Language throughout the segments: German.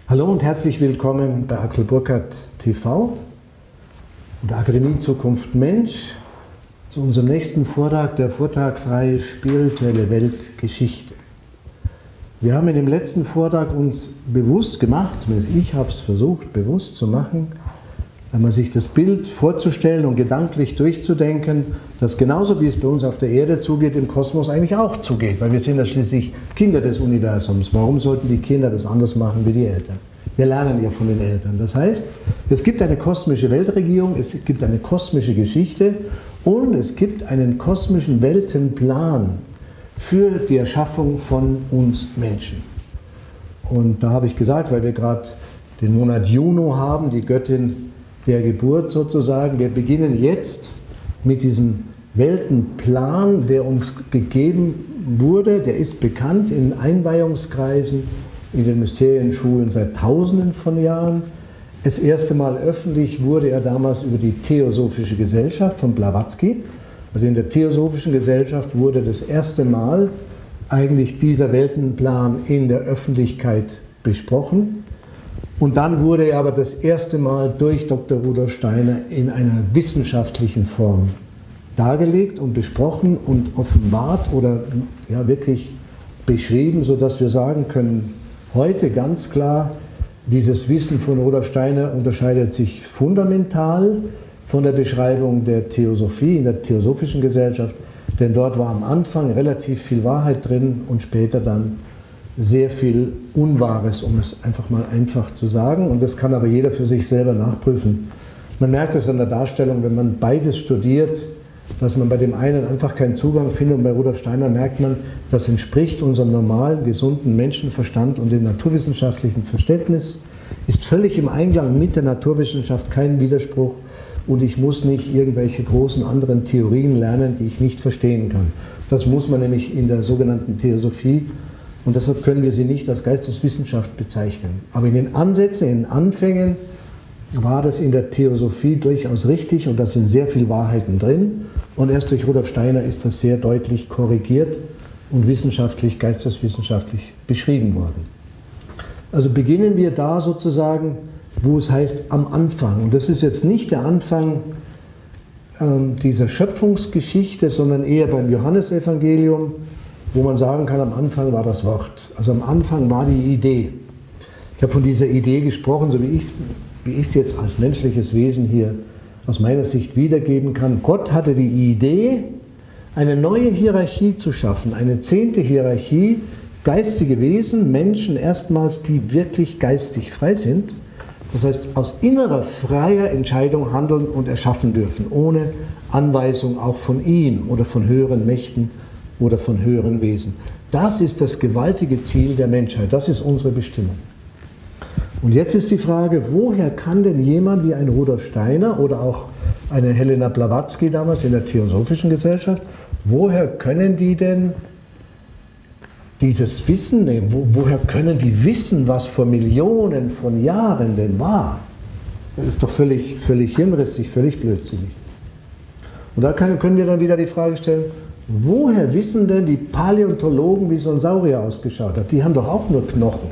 Hallo und herzlich willkommen bei Axel Burkhardt TV und der Akademie Zukunft Mensch zu unserem nächsten Vortrag der Vortragsreihe Spirituelle Weltgeschichte. Wir haben in dem letzten Vortrag uns bewusst gemacht, zumindest ich habe es versucht bewusst zu machen, einmal sich das Bild vorzustellen und gedanklich durchzudenken, dass genauso wie es bei uns auf der Erde zugeht, im Kosmos eigentlich auch zugeht, weil wir sind ja schließlich Kinder des Universums. Warum sollten die Kinder das anders machen wie die Eltern? Wir lernen ja von den Eltern. Das heißt, es gibt eine kosmische Weltregierung, es gibt eine kosmische Geschichte und es gibt einen kosmischen Weltenplan für die Erschaffung von uns Menschen. Und da habe ich gesagt, weil wir gerade den Monat Juno haben, die Göttin der Geburt sozusagen, wir beginnen jetzt mit diesem Weltenplan, der uns gegeben wurde, der ist bekannt in Einweihungskreisen, in den Mysterienschulen seit Tausenden von Jahren. Das erste Mal öffentlich wurde er damals über die Theosophische Gesellschaft von Blavatsky. Also in der Theosophischen Gesellschaft wurde das erste Mal eigentlich dieser Weltenplan in der Öffentlichkeit besprochen. Und dann wurde er aber das erste Mal durch Dr. Rudolf Steiner in einer wissenschaftlichen Form dargelegt und besprochen und offenbart oder ja, wirklich beschrieben, sodass wir sagen können, heute ganz klar, dieses Wissen von Rudolf Steiner unterscheidet sich fundamental von der Beschreibung der Theosophie in der Theosophischen Gesellschaft, denn dort war am Anfang relativ viel Wahrheit drin und später dann sehr viel Unwahres, um es einfach mal einfach zu sagen. Und das kann aber jeder für sich selber nachprüfen. Man merkt es an der Darstellung, wenn man beides studiert, dass man bei dem einen einfach keinen Zugang findet und bei Rudolf Steiner merkt man, das entspricht unserem normalen, gesunden Menschenverstand und dem naturwissenschaftlichen Verständnis, ist völlig im Einklang mit der Naturwissenschaft, kein Widerspruch und ich muss nicht irgendwelche großen anderen Theorien lernen, die ich nicht verstehen kann. Das muss man nämlich in der sogenannten Theosophie und deshalb können wir sie nicht als Geisteswissenschaft bezeichnen. Aber in den Ansätzen, in den Anfängen war das in der Theosophie durchaus richtig und da sind sehr viele Wahrheiten drin. Und erst durch Rudolf Steiner ist das sehr deutlich korrigiert und wissenschaftlich, geisteswissenschaftlich beschrieben worden. Also beginnen wir da sozusagen, wo es heißt, am Anfang. Und das ist jetzt nicht der Anfang dieser Schöpfungsgeschichte, sondern eher beim Johannesevangelium, wo man sagen kann, am Anfang war das Wort. Also am Anfang war die Idee. Ich habe von dieser Idee gesprochen, so wie ich es jetzt als menschliches Wesen hier aus meiner Sicht wiedergeben kann. Gott hatte die Idee, eine neue Hierarchie zu schaffen, eine 10. Hierarchie, geistige Wesen, Menschen erstmals, die wirklich geistig frei sind. Das heißt, aus innerer freier Entscheidung handeln und erschaffen dürfen, ohne Anweisung auch von ihm oder von höheren Mächten oder von höheren Wesen. Das ist das gewaltige Ziel der Menschheit, das ist unsere Bestimmung. Und jetzt ist die Frage, woher kann denn jemand wie ein Rudolf Steiner oder auch eine Helena Blavatsky damals in der Theosophischen Gesellschaft, woher können die denn dieses Wissen nehmen? Woher können die wissen, was vor Millionen von Jahren denn war? Das ist doch völlig hirnrissig, völlig blödsinnig. Und da können wir dann wieder die Frage stellen, woher wissen denn die Paläontologen, wie so ein Saurier ausgeschaut hat? Die haben doch auch nur Knochen.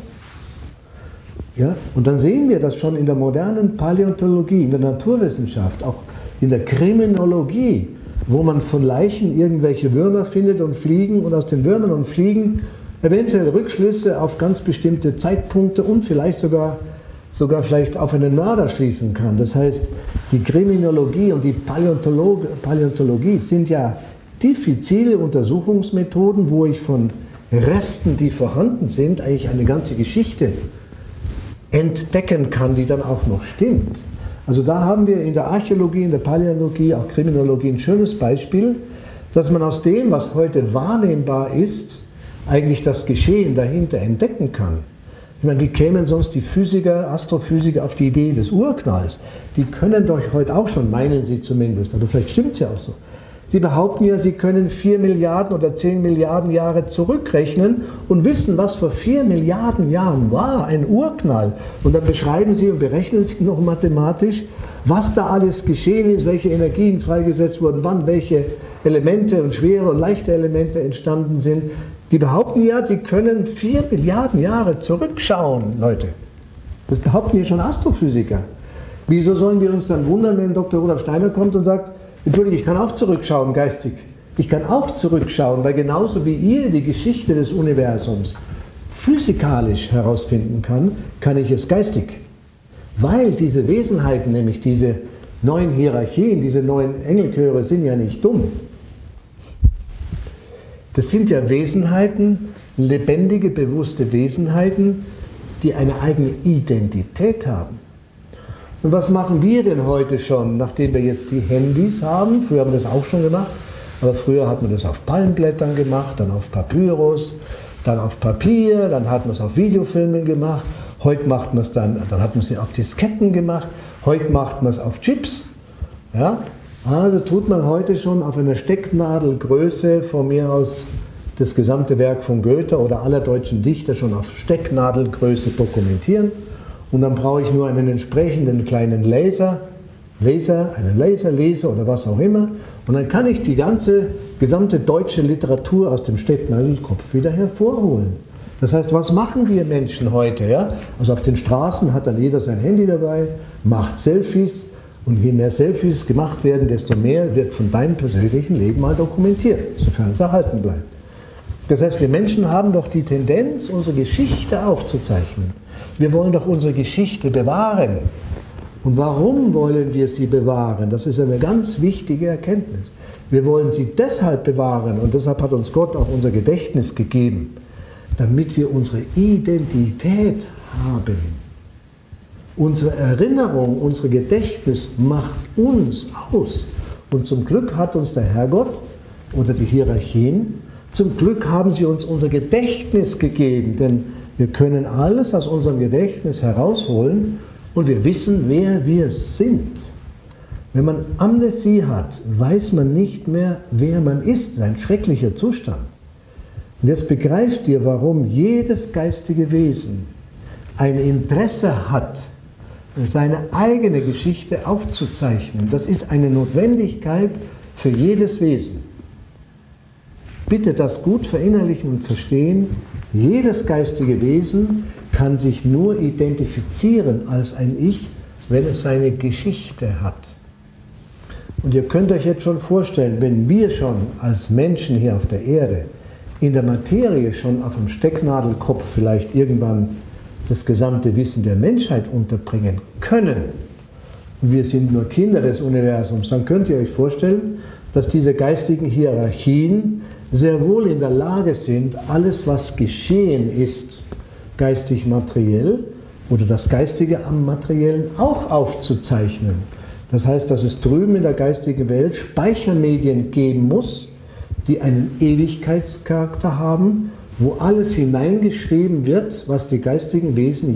Ja? Und dann sehen wir das schon in der modernen Paläontologie, in der Naturwissenschaft, auch in der Kriminologie, wo man von Leichen irgendwelche Würmer findet und Fliegen und aus den Würmern und Fliegen eventuell Rückschlüsse auf ganz bestimmte Zeitpunkte und vielleicht sogar vielleicht auf einen Mörder schließen kann. Das heißt, die Kriminologie und die Paläontologie sind ja diffizile Untersuchungsmethoden, wo ich von Resten, die vorhanden sind, eigentlich eine ganze Geschichte entdecken kann, die dann auch noch stimmt. Also da haben wir in der Archäologie, in der Paläontologie, auch Kriminologie ein schönes Beispiel, dass man aus dem, was heute wahrnehmbar ist, eigentlich das Geschehen dahinter entdecken kann. Ich meine, wie kämen sonst die Physiker, Astrophysiker auf die Idee des Urknalls? Die können doch heute auch schon, meinen sie zumindest, oder vielleicht stimmt es ja auch so. Sie behaupten ja, sie können 4 Milliarden oder 10 Milliarden Jahre zurückrechnen und wissen, was vor 4 Milliarden Jahren war, ein Urknall. Und dann beschreiben sie und berechnen sie noch mathematisch, was da alles geschehen ist, welche Energien freigesetzt wurden, wann welche Elemente und schwere und leichte Elemente entstanden sind. Die behaupten ja, die können 4 Milliarden Jahre zurückschauen, Leute. Das behaupten hier schon Astrophysiker. Wieso sollen wir uns dann wundern, wenn Dr. Rudolf Steiner kommt und sagt, entschuldige, ich kann auch zurückschauen geistig. Ich kann auch zurückschauen, weil genauso wie ihr die Geschichte des Universums physikalisch herausfinden kann ich es geistig. Weil diese Wesenheiten, nämlich diese neuen Hierarchien, diese neuen Engelchöre sind ja nicht dumm. Das sind ja Wesenheiten, lebendige, bewusste Wesenheiten, die eine eigene Identität haben. Und was machen wir denn heute schon, nachdem wir jetzt die Handys haben? Früher haben wir das auch schon gemacht, aber früher hat man das auf Palmblättern gemacht, dann auf Papyrus, dann auf Papier, dann hat man es auf Videofilmen gemacht, heute macht man es dann hat man es auf Disketten gemacht, heute macht man es auf Chips. Ja? Also tut man heute schon auf einer Stecknadelgröße, von mir aus das gesamte Werk von Goethe oder aller deutschen Dichter schon auf Stecknadelgröße dokumentieren. Und dann brauche ich nur einen entsprechenden kleinen Laser oder was auch immer. Und dann kann ich die gesamte deutsche Literatur aus dem Stecknadelkopf wieder hervorholen. Das heißt, was machen wir Menschen heute? Ja? Also auf den Straßen hat dann jeder sein Handy dabei, macht Selfies. Und je mehr Selfies gemacht werden, desto mehr wird von deinem persönlichen Leben mal dokumentiert, sofern es erhalten bleibt. Das heißt, wir Menschen haben doch die Tendenz, unsere Geschichte aufzuzeichnen. Wir wollen doch unsere Geschichte bewahren. Und warum wollen wir sie bewahren? Das ist eine ganz wichtige Erkenntnis. Wir wollen sie deshalb bewahren, und deshalb hat uns Gott auch unser Gedächtnis gegeben, damit wir unsere Identität haben. Unsere Erinnerung, unser Gedächtnis macht uns aus. Und zum Glück hat uns der Herrgott oder die Hierarchien, zum Glück haben sie uns unser Gedächtnis gegeben, denn wir können alles aus unserem Gedächtnis herausholen und wir wissen, wer wir sind. Wenn man Amnesie hat, weiß man nicht mehr, wer man ist. Das ist ein schrecklicher Zustand. Und jetzt begreift ihr, warum jedes geistige Wesen ein Interesse hat, seine eigene Geschichte aufzuzeichnen. Das ist eine Notwendigkeit für jedes Wesen. Bitte das gut verinnerlichen und verstehen. Jedes geistige Wesen kann sich nur identifizieren als ein Ich, wenn es seine Geschichte hat. Und ihr könnt euch jetzt schon vorstellen, wenn wir schon als Menschen hier auf der Erde in der Materie schon auf dem Stecknadelkopf vielleicht irgendwann das gesamte Wissen der Menschheit unterbringen können, und wir sind nur Kinder des Universums, dann könnt ihr euch vorstellen, dass diese geistigen Hierarchien sehr wohl in der Lage sind, alles, was geschehen ist, geistig-materiell oder das Geistige am Materiellen auch aufzuzeichnen. Das heißt, dass es drüben in der geistigen Welt Speichermedien geben muss, die einen Ewigkeitscharakter haben, wo alles hineingeschrieben wird, was die geistigen Wesen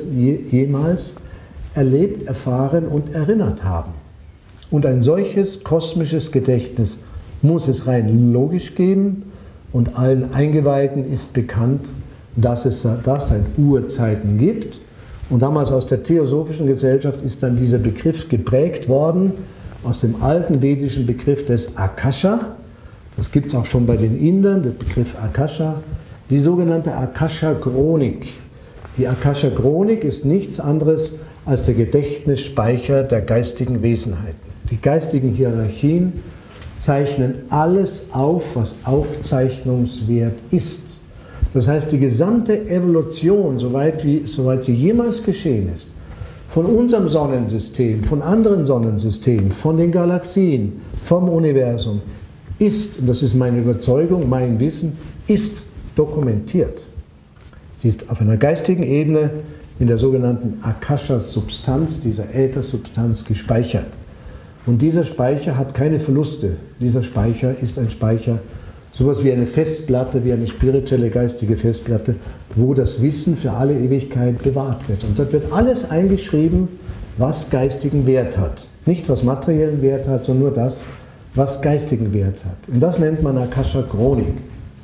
jemals erlebt, erfahren und erinnert haben. Und ein solches kosmisches Gedächtnis muss es rein logisch geben, und allen Eingeweihten ist bekannt, dass es das seit Urzeiten gibt. Und damals aus der Theosophischen Gesellschaft ist dann dieser Begriff geprägt worden, aus dem alten vedischen Begriff des Akasha. Das gibt es auch schon bei den Indern, der Begriff Akasha. Die sogenannte Akasha-Chronik. Die Akasha-Chronik ist nichts anderes als der Gedächtnisspeicher der geistigen Wesenheiten. Die geistigen Hierarchien zeichnen alles auf, was aufzeichnungswert ist. Das heißt, die gesamte Evolution, soweit sie jemals geschehen ist, von unserem Sonnensystem, von anderen Sonnensystemen, von den Galaxien, vom Universum, ist, und das ist meine Überzeugung, mein Wissen, ist dokumentiert. Sie ist auf einer geistigen Ebene in der sogenannten Akasha-Substanz, dieser Äthersubstanz, gespeichert. Und dieser Speicher hat keine Verluste. Dieser Speicher ist ein Speicher, sowas wie eine Festplatte, wie eine spirituelle geistige Festplatte, wo das Wissen für alle Ewigkeit bewahrt wird. Und dort wird alles eingeschrieben, was geistigen Wert hat. Nicht was materiellen Wert hat, sondern nur das, was geistigen Wert hat. Und das nennt man Akasha-Chronik.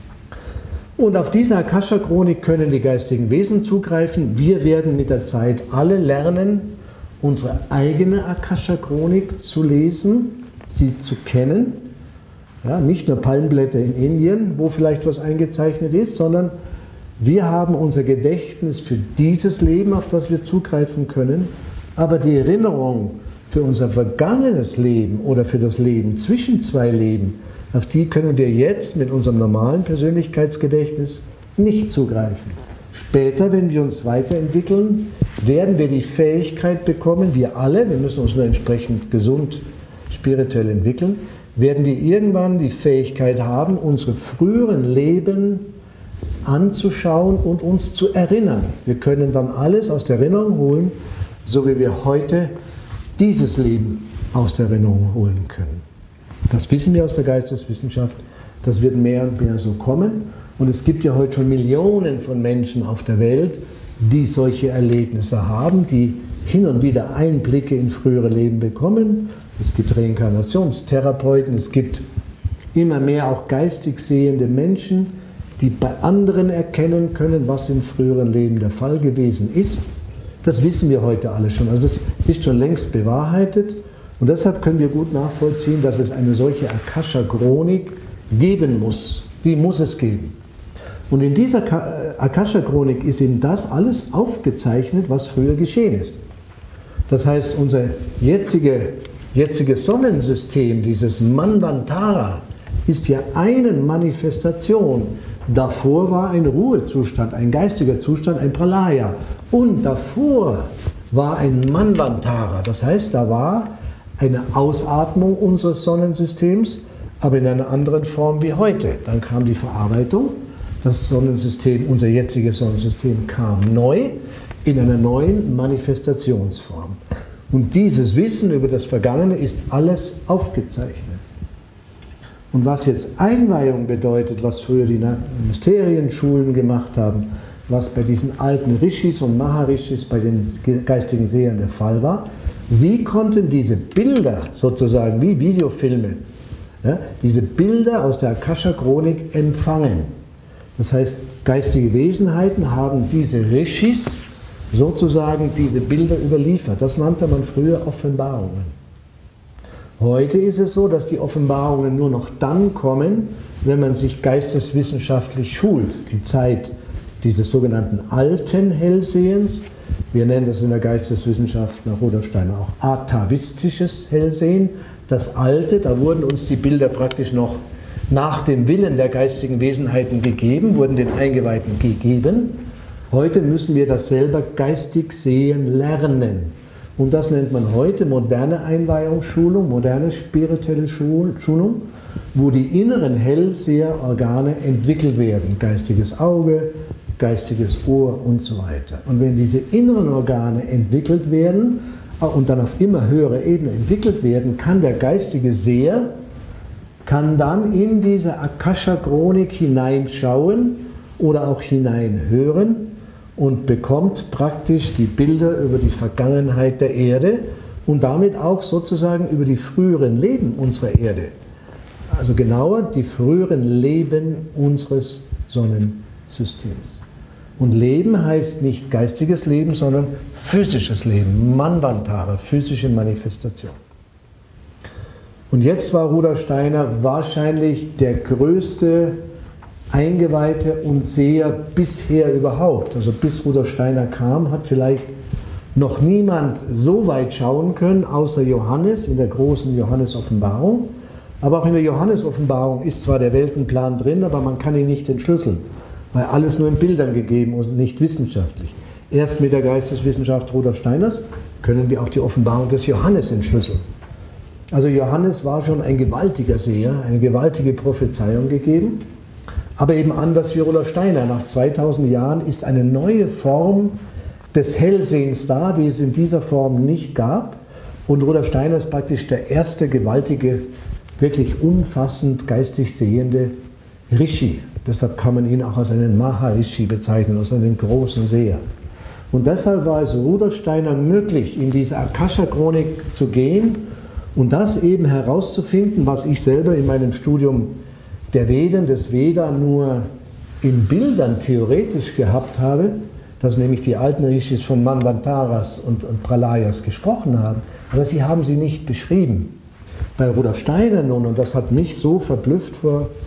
Und auf diese Akasha-Chronik können die geistigen Wesen zugreifen. Wir werden mit der Zeit alle lernen, unsere eigene Akasha-Chronik zu lesen, sie zu kennen. Ja, nicht nur Palmblätter in Indien, wo vielleicht was eingezeichnet ist, sondern Wir haben unser Gedächtnis für dieses Leben, auf das wir zugreifen können, aber die Erinnerung für unser vergangenes Leben oder für das Leben zwischen zwei Leben, auf die können wir jetzt mit unserem normalen Persönlichkeitsgedächtnis nicht zugreifen. Später, wenn wir uns weiterentwickeln, werden wir die Fähigkeit bekommen, wir alle, wir müssen uns nur entsprechend gesund spirituell entwickeln, werden wir irgendwann die Fähigkeit haben, unsere früheren Leben anzuschauen und uns zu erinnern. Wir können dann alles aus der Erinnerung holen, so wie wir heute dieses Leben aus der Erinnerung holen können. Das wissen wir aus der Geisteswissenschaft, das wird mehr und mehr so kommen. Und es gibt ja heute schon Millionen von Menschen auf der Welt, die solche Erlebnisse haben, die hin und wieder Einblicke in frühere Leben bekommen. Es gibt Reinkarnationstherapeuten, es gibt immer mehr auch geistig sehende Menschen, die bei anderen erkennen können, was in früheren Leben der Fall gewesen ist. Das wissen wir heute alle schon. Also das ist schon längst bewahrheitet. Und deshalb können wir gut nachvollziehen, dass es eine solche Akasha-Chronik geben muss. Die muss es geben. Und in dieser Akasha-Chronik ist eben das alles aufgezeichnet, was früher geschehen ist. Das heißt, unser jetziges Sonnensystem, dieses Manvantara, ist ja eine Manifestation. Davor war ein Ruhezustand, ein geistiger Zustand, ein Pralaya. Und davor war ein Manvantara. Das heißt, da war eine Ausatmung unseres Sonnensystems, aber in einer anderen Form wie heute. Dann kam die Verarbeitung. Das Sonnensystem, unser jetziges Sonnensystem, kam neu in einer neuen Manifestationsform. Und dieses Wissen über das Vergangene ist alles aufgezeichnet. Und was jetzt Einweihung bedeutet, was früher die Mysterienschulen gemacht haben, was bei diesen alten Rishis und Maharishis, bei den geistigen Sehern der Fall war, sie konnten diese Bilder sozusagen wie Videofilme, ja, diese Bilder aus der Akasha-Chronik empfangen. Das heißt, geistige Wesenheiten haben diese Rishis sozusagen diese Bilder überliefert. Das nannte man früher Offenbarungen. Heute ist es so, dass die Offenbarungen nur noch dann kommen, wenn man sich geisteswissenschaftlich schult. Die Zeit dieses sogenannten alten Hellsehens, wir nennen das in der Geisteswissenschaft nach Rudolf Steiner auch atavistisches Hellsehen, das alte, da wurden uns die Bilder praktisch noch nach dem Willen der geistigen Wesenheiten gegeben, wurden den Eingeweihten gegeben. Heute müssen wir das selber geistig sehen lernen. Und das nennt man heute moderne Einweihungsschulung, moderne spirituelle Schulung, wo die inneren Hellseherorgane entwickelt werden. Geistiges Auge, geistiges Ohr und so weiter. Und wenn diese inneren Organe entwickelt werden und dann auf immer höherer Ebene entwickelt werden, kann der geistige Seher dann in diese Akasha-Chronik hineinschauen oder auch hineinhören und bekommt praktisch die Bilder über die Vergangenheit der Erde und damit auch sozusagen über die früheren Leben unserer Erde. Also genauer die früheren Leben unseres Sonnensystems. Und Leben heißt nicht geistiges Leben, sondern physisches Leben, Manvantara, physische Manifestation. Und jetzt war Rudolf Steiner wahrscheinlich der größte Eingeweihte und Seher bisher überhaupt. Also bis Rudolf Steiner kam, hat vielleicht noch niemand so weit schauen können, außer Johannes in der großen Johannes-Offenbarung. Aber auch in der Johannes-Offenbarung ist zwar der Weltenplan drin, aber man kann ihn nicht entschlüsseln, weil alles nur in Bildern gegeben und nicht wissenschaftlich. Erst mit der Geisteswissenschaft Rudolf Steiners können wir auch die Offenbarung des Johannes entschlüsseln. Also Johannes war schon ein gewaltiger Seher, eine gewaltige Prophezeiung gegeben, aber eben anders wie Rudolf Steiner. Nach 2000 Jahren ist eine neue Form des Hellsehens da, die es in dieser Form nicht gab. Und Rudolf Steiner ist praktisch der erste gewaltige, wirklich umfassend geistig sehende Rishi. Deshalb kann man ihn auch als einen Maharishi bezeichnen, als einen großen Seher. Und deshalb war es Rudolf Steiner möglich, in diese Akasha-Chronik zu gehen und das eben herauszufinden, was ich selber in meinem Studium der Veden, des Veda, nur in Bildern theoretisch gehabt habe, dass nämlich die alten Rishis von Manvantaras und Pralayas gesprochen haben, aber sie haben sie nicht beschrieben. Bei Rudolf Steiner nun, und das hat mich so verblüfft vor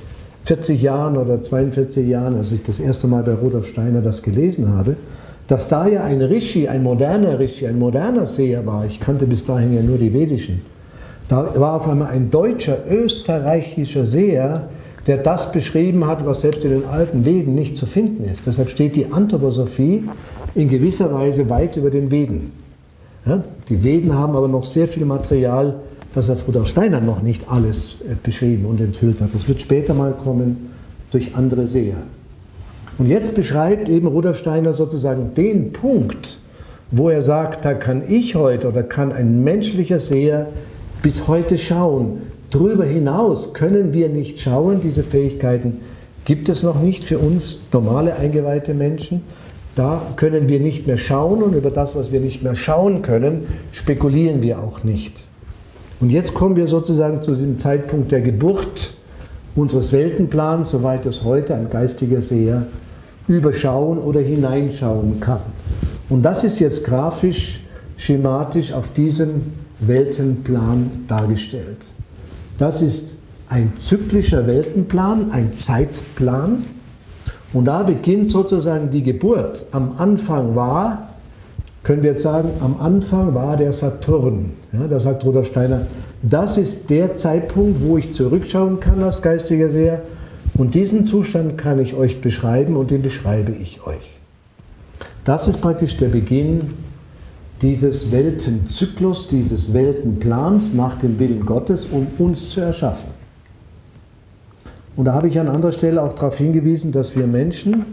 40 Jahren oder 42 Jahren, als ich das erste Mal bei Rudolf Steiner das gelesen habe, dass da ja ein Rishi, ein moderner Seher war. Ich kannte bis dahin ja nur die vedischen. Da war auf einmal ein deutscher, österreichischer Seher, der das beschrieben hat, was selbst in den alten Veden nicht zu finden ist. Deshalb steht die Anthroposophie in gewisser Weise weit über den Veden. Ja, die Veden haben aber noch sehr viel Material, das Rudolf Steiner noch nicht alles beschrieben und enthüllt hat. Das wird später mal kommen durch andere Seher. Und jetzt beschreibt eben Rudolf Steiner sozusagen den Punkt, wo er sagt, da kann ich heute oder kann ein menschlicher Seher bis heute schauen. Darüber hinaus können wir nicht schauen, diese Fähigkeiten gibt es noch nicht für uns normale eingeweihte Menschen. Da können wir nicht mehr schauen und über das, was wir nicht mehr schauen können, spekulieren wir auch nicht. Und jetzt kommen wir sozusagen zu diesem Zeitpunkt der Geburt unseres Weltenplans, soweit es heute ein geistiger Seher überschauen oder hineinschauen kann. Und das ist jetzt grafisch, schematisch auf diesem Weltenplan dargestellt. Das ist ein zyklischer Weltenplan, ein Zeitplan. Und da beginnt sozusagen die Geburt. Am Anfang war, können wir jetzt sagen, am Anfang war der Saturn. Ja, da sagt Rudolf Steiner, das ist der Zeitpunkt, wo ich zurückschauen kann als geistiger Seher. Und diesen Zustand kann ich euch beschreiben und den beschreibe ich euch. Das ist praktisch der Beginn dieses Weltenzyklus, dieses Weltenplans nach dem Willen Gottes, um uns zu erschaffen. Und da habe ich an anderer Stelle auch darauf hingewiesen, dass wir Menschen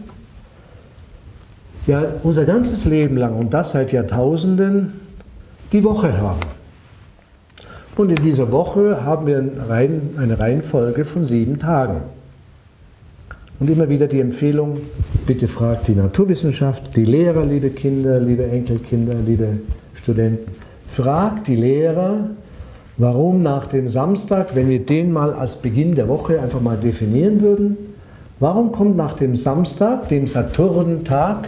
ja unser ganzes Leben lang und das seit Jahrtausenden die Woche haben. Und in dieser Woche haben wir eine Reihenfolge von 7 Tagen. Und immer wieder die Empfehlung, bitte fragt die Naturwissenschaft, die Lehrer, liebe Kinder, liebe Enkelkinder, liebe Studenten, fragt die Lehrer, warum nach dem Samstag, wenn wir den mal als Beginn der Woche einfach mal definieren würden, warum kommt nach dem Samstag, dem Saturntag,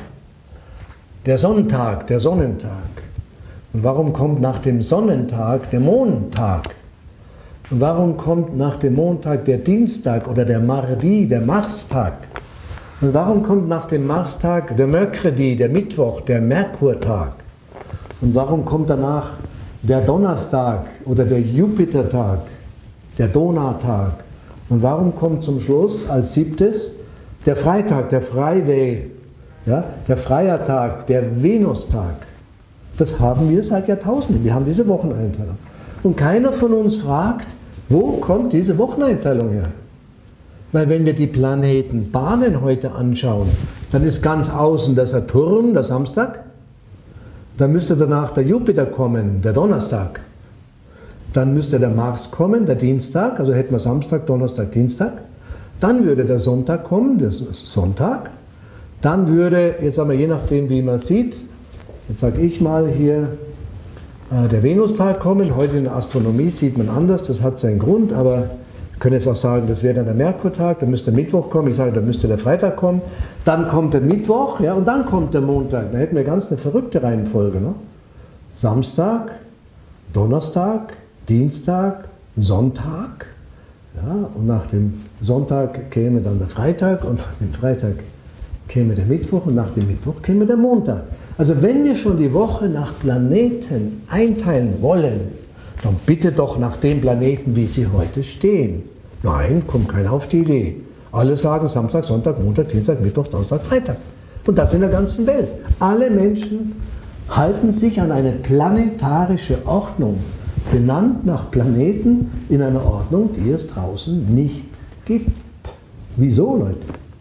der Sonntag, der Sonnentag? Und warum kommt nach dem Sonnentag der Mondtag? Und warum kommt nach dem Montag der Dienstag oder der Mardi, der Marstag? Und warum kommt nach dem Marstag der Mercredi, der Mittwoch, der Merkurtag? Und warum kommt danach der Donnerstag oder der Jupitertag, der Donautag? Und warum kommt zum Schluss als 7. der Freitag, der Friday, ja, der Freiertag, der Venustag? Das haben wir seit Jahrtausenden. Wir haben diese Wocheneinteilung. Und keiner von uns fragt, wo kommt diese Wocheneinteilung her? Weil wenn wir die Planetenbahnen heute anschauen, dann ist ganz außen der Saturn, der Samstag, dann müsste danach der Jupiter kommen, der Donnerstag, dann müsste der Mars kommen, der Dienstag, also hätten wir Samstag, Donnerstag, Dienstag, dann würde der Sonntag kommen, das ist Sonntag, dann würde, jetzt sagen wir, je nachdem wie man sieht, jetzt sage ich mal hier, der Venustag kommen. Heute in der Astronomie sieht man anders, das hat seinen Grund, aber wir können jetzt auch sagen, das wäre dann der Merkurtag, dann müsste der Mittwoch kommen, ich sage, dann müsste der Freitag kommen, dann kommt der Mittwoch, ja, und dann kommt der Montag. Da hätten wir ganz eine verrückte Reihenfolge. Ne? Samstag, Donnerstag, Dienstag, Sonntag, ja, und nach dem Sonntag käme dann der Freitag und nach dem Freitag käme der Mittwoch und nach dem Mittwoch käme der Montag. Also wenn wir schon die Woche nach Planeten einteilen wollen, dann bitte doch nach den Planeten, wie sie heute stehen. Nein, kommt keiner auf die Idee. Alle sagen Samstag, Sonntag, Montag, Dienstag, Mittwoch, Donnerstag, Freitag. Und das in der ganzen Welt. Alle Menschen halten sich an eine planetarische Ordnung, benannt nach Planeten in einer Ordnung, die es draußen nicht gibt. Wieso, Leute?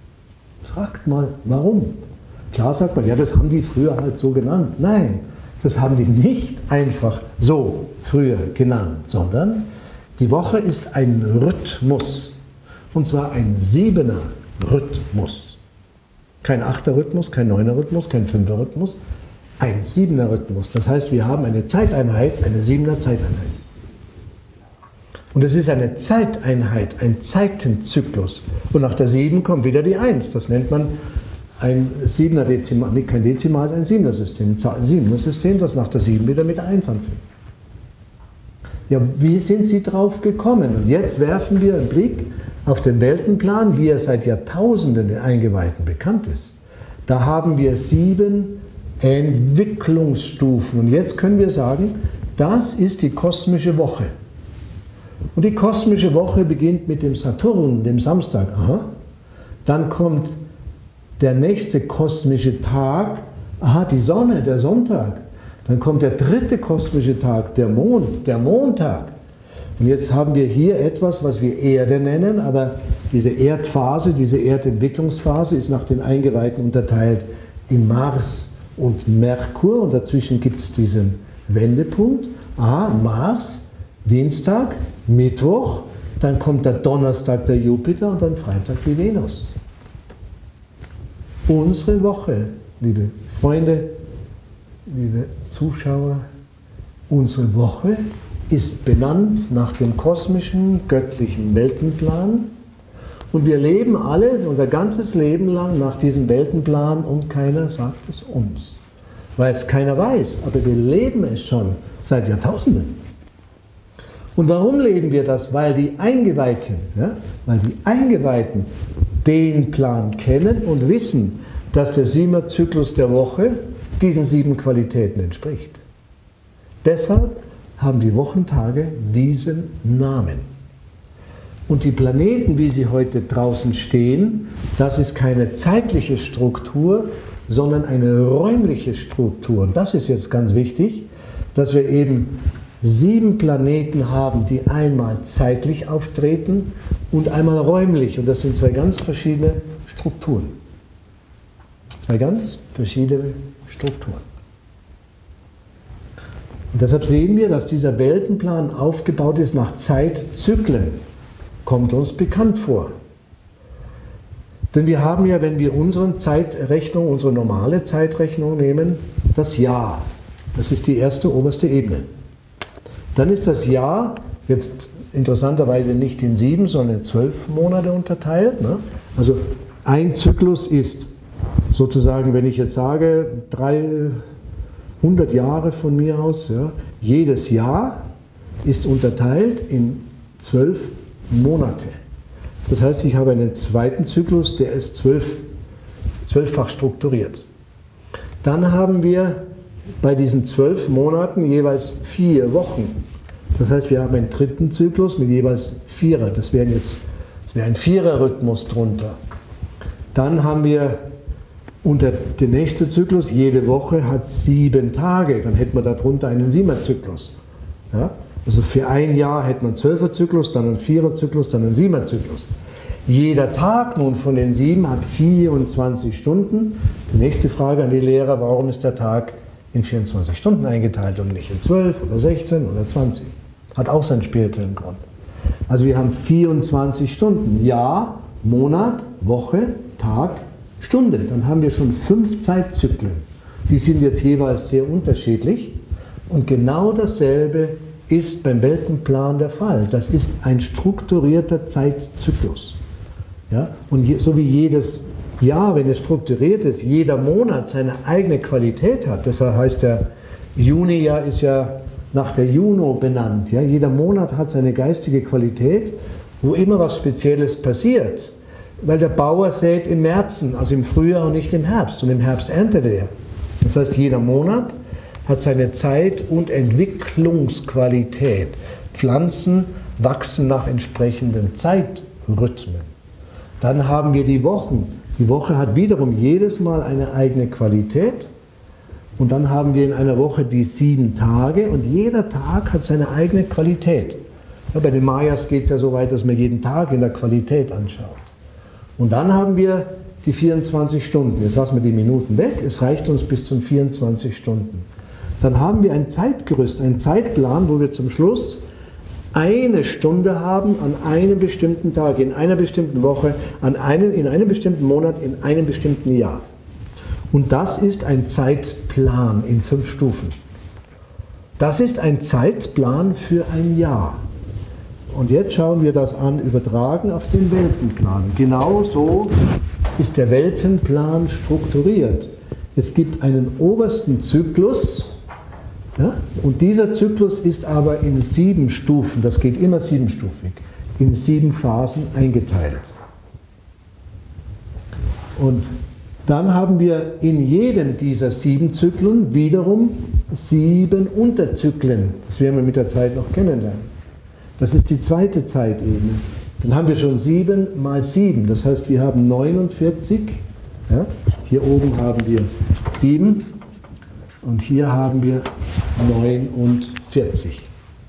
Fragt mal, warum? Klar sagt man, ja, das haben die früher halt so genannt. Nein, das haben die nicht einfach so früher genannt, sondern die Woche ist ein Rhythmus. Und zwar ein 7er Rhythmus. Kein 8er Rhythmus, kein 9er Rhythmus, kein 5er Rhythmus, ein 7er Rhythmus. Das heißt, wir haben eine Zeiteinheit, eine 7er Zeiteinheit. Und es ist eine Zeiteinheit, ein Zeitenzyklus. Und nach der 7 kommt wieder die 1. Das nennt man ein 7er Dezimal, nicht kein Dezimal, ein 7er System. Ein 7er System, das nach der 7 wieder mit 1 anfängt. Ja, wie sind Sie drauf gekommen? Und jetzt werfen wir einen Blick Auf dem Weltenplan, wie er seit Jahrtausenden den Eingeweihten bekannt ist, da haben wir 7 Entwicklungsstufen. Und jetzt können wir sagen, das ist die kosmische Woche. Und die kosmische Woche beginnt mit dem Saturn, dem Samstag. Aha. Dann kommt der nächste kosmische Tag, aha, die Sonne, der Sonntag. Dann kommt der dritte kosmische Tag, der Mond, der Montag. Und jetzt haben wir hier etwas, was wir Erde nennen, aber diese Erdphase, diese Erdentwicklungsphase ist nach den Eingeweihten unterteilt in Mars und Merkur und dazwischen gibt es diesen Wendepunkt. Aha, Mars, Dienstag, Mittwoch, dann kommt der Donnerstag der Jupiter und dann Freitag die Venus. Unsere Woche, liebe Freunde, liebe Zuschauer, unsere Woche ist benannt nach dem kosmischen, göttlichen Weltenplan und wir leben alle, unser ganzes Leben lang nach diesem Weltenplan und keiner sagt es uns, weil es keiner weiß, aber wir leben es schon seit Jahrtausenden. Und warum leben wir das? Weil die Eingeweihten den Plan kennen und wissen, dass der 7er-Zyklus der Woche diesen 7 Qualitäten entspricht. Deshalb haben die Wochentage diesen Namen. Und die Planeten, wie sie heute draußen stehen, das ist keine zeitliche Struktur, sondern eine räumliche Struktur. Und das ist jetzt ganz wichtig, dass wir eben 7 Planeten haben, die einmal zeitlich auftreten und einmal räumlich. Und das sind 2 ganz verschiedene Strukturen. 2 ganz verschiedene Strukturen. Und deshalb sehen wir, dass dieser Weltenplan aufgebaut ist nach Zeitzyklen. Kommt uns bekannt vor. Denn wir haben ja, wenn wir unsere Zeitrechnung, unsere normale Zeitrechnung nehmen, das Jahr. Das ist die erste oberste Ebene. Dann ist das Jahr jetzt interessanterweise nicht in 7, sondern in 12 Monate unterteilt. Ne? Also ein Zyklus ist sozusagen, wenn ich jetzt sage, 300 Jahre von mir aus, ja, jedes Jahr ist unterteilt in 12 Monate. Das heißt, ich habe einen zweiten Zyklus, der ist 12-fach strukturiert. Dann haben wir bei diesen 12 Monaten jeweils 4 Wochen. Das heißt, wir haben einen dritten Zyklus mit jeweils 4er. Das wäre ein 4er-Rhythmus drunter. Dann haben wir unter der nächste Zyklus, jede Woche hat 7 Tage. Dann hätten wir darunter einen 7er-Zyklus. Ja? Also für ein Jahr hätte man einen 12er-Zyklus, dann einen 4er-Zyklus, dann einen 7er-Zyklus. Jeder Tag nun von den 7 hat 24 Stunden. Die nächste Frage an die Lehrer, warum ist der Tag in 24 Stunden eingeteilt und nicht in 12 oder 16 oder 20? Hat auch seinen spirituellen Grund. Also wir haben 24 Stunden. Jahr, Monat, Woche, Tag, Stunde. Dann haben wir schon 5 Zeitzyklen. Die sind jetzt jeweils sehr unterschiedlich. Und genau dasselbe ist beim Weltenplan der Fall. Das ist ein strukturierter Zeitzyklus. Ja? Und so wie jedes Jahr, wenn es strukturiert ist, jeder Monat seine eigene Qualität hat. Deshalb heißt der Juni-Jahr ist ja nach der Juno benannt. Ja? Jeder Monat hat seine geistige Qualität, wo immer was Spezielles passiert. Weil der Bauer sät im Märzen, also im Frühjahr und nicht im Herbst. Und im Herbst erntet er. Das heißt, jeder Monat hat seine Zeit- und Entwicklungsqualität. Pflanzen wachsen nach entsprechenden Zeitrhythmen. Dann haben wir die Wochen. Die Woche hat wiederum jedes Mal eine eigene Qualität. Und dann haben wir in einer Woche die 7 Tage und jeder Tag hat seine eigene Qualität. Ja, bei den Mayas geht es ja so weit, dass man jeden Tag in der Qualität anschaut. Und dann haben wir die 24 Stunden. Jetzt lassen wir die Minuten weg. Es reicht uns bis zu 24 Stunden. Dann haben wir ein Zeitgerüst, einen Zeitplan, wo wir zum Schluss eine Stunde haben an einem bestimmten Tag, in einer bestimmten Woche, in einem bestimmten Monat, in einem bestimmten Jahr. Und das ist ein Zeitplan in 5 Stufen. Das ist ein Zeitplan für ein Jahr. Und jetzt schauen wir das an, übertragen auf den Weltenplan. Genau so ist der Weltenplan strukturiert. Es gibt einen obersten Zyklus, ja, und dieser Zyklus ist aber in 7 Stufen, das geht immer 7-stufig. in 7 Phasen eingeteilt. Und dann haben wir in jedem dieser 7 Zyklen wiederum 7 Unterzyklen. Das werden wir mit der Zeit noch kennenlernen. Das ist die zweite Zeitebene. Dann haben wir schon 7 mal 7. Das heißt, wir haben 49. Ja? Hier oben haben wir 7 und hier haben wir 49.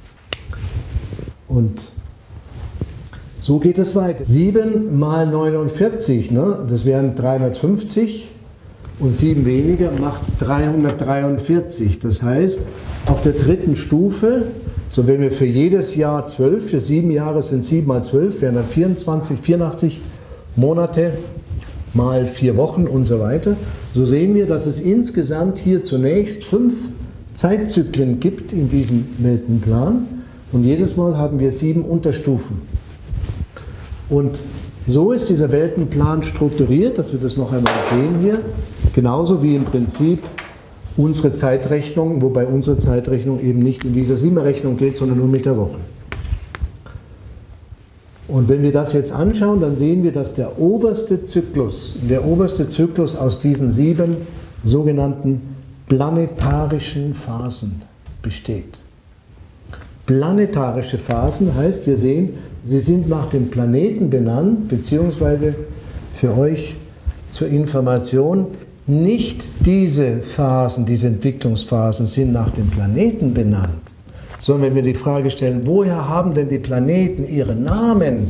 Und so geht es weiter. 7 mal 49, ne? Das wären 350 und 7 weniger macht 343. Das heißt, auf der dritten Stufe, so wenn wir für jedes Jahr 12, für 7 Jahre sind 7 mal 12, wären dann 84 Monate mal 4 Wochen und so weiter. So sehen wir, dass es insgesamt hier zunächst 5 Zeitzyklen gibt in diesem Weltenplan und jedes Mal haben wir 7 Unterstufen. Und so ist dieser Weltenplan strukturiert, dass wir das noch einmal sehen hier, genauso wie im Prinzip unsere Zeitrechnung, wobei unsere Zeitrechnung eben nicht in dieser 7er-Rechnung geht, sondern nur mit der Woche. Und wenn wir das jetzt anschauen, dann sehen wir, dass der oberste Zyklus aus diesen 7 sogenannten planetarischen Phasen besteht. Planetarische Phasen heißt, wir sehen, sie sind nach dem Planeten benannt, beziehungsweise für euch zur Information, nicht diese Phasen, diese Entwicklungsphasen sind nach dem Planeten benannt, sondern wenn wir die Frage stellen, woher haben denn die Planeten ihre Namen?